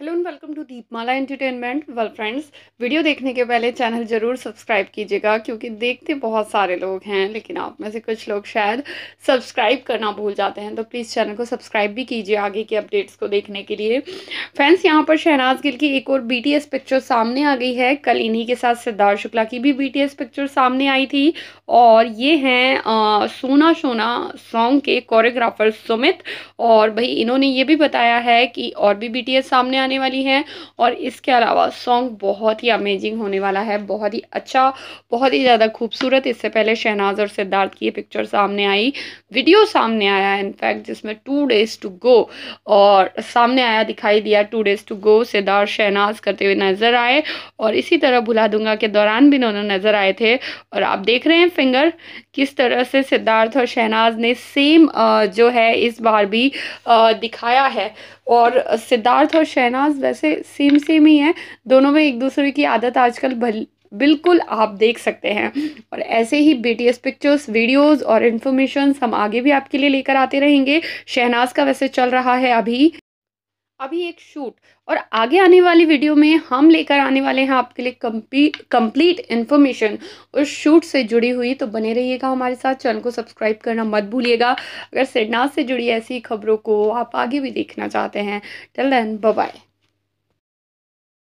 Hello and welcome to Deepmala entertainment. Well friends, video देखने के पहले चैनल ज़रूर सब्सक्राइब कीजिएगा क्योंकि देखते बहुत सारे लोग हैं लेकिन आप में से कुछ लोग शायद सब्सक्राइब करना भूल जाते हैं, तो प्लीज़ चैनल को सब्सक्राइब भी कीजिए आगे के अपडेट्स को देखने के लिए। फ्रेंड्स, यहाँ पर शहनाज गिल की एक और BTS पिक्चर सामने आ गई है। कल इन्हीं के साथ सिद्धार्थ शुक्ला की भी BTS पिक्चर सामने आई थी और ये हैं सोना शोना सॉन्ग के कोरियोग्राफर सुमित। और भाई इन्होंने ये भी बताया है कि और भी BTS सामने आने वाली हैं और इसके अलावा सॉन्ग बहुत ही अमेजिंग होने वाला है, बहुत ही अच्छा, बहुत ही ज़्यादा खूबसूरत। इससे पहले शहनाज और सिद्धार्थ की ये पिक्चर सामने आई, वीडियो सामने आया इनफैक्ट, जिसमें 2 डेज़ टू गो और सामने आया, दिखाई दिया 2 days to go Siddharth Shehnaaz करते हुए नजर आए। और इसी तरह भुला दूंगा के दौरान भी इन्होंने नजर आए थे। और आप देख रहे हैं फिंगर किस तरह से सिद्धार्थ और शहनाज ने सेम जो है इस बार भी दिखाया है। और सिद्धार्थ और शहनाज वैसे सेम ही हैं, दोनों में एक दूसरे की आदत आजकल बिल्कुल आप देख सकते हैं। और ऐसे ही BTS पिक्चर्स, वीडियोस और इन्फॉर्मेशन हम आगे भी आपके लिए लेकर आते रहेंगे। शहनाज का वैसे चल रहा है अभी अभी एक शूट, और आगे आने वाली वीडियो में हम लेकर आने वाले हैं आपके लिए कंप्लीट इन्फॉर्मेशन उस शूट से जुड़ी हुई। तो बने रहिएगा हमारे साथ, चैनल को सब्सक्राइब करना मत भूलिएगा अगर शहनाज से जुड़ी ऐसी खबरों को आप आगे भी देखना चाहते हैं। Till then bye bye.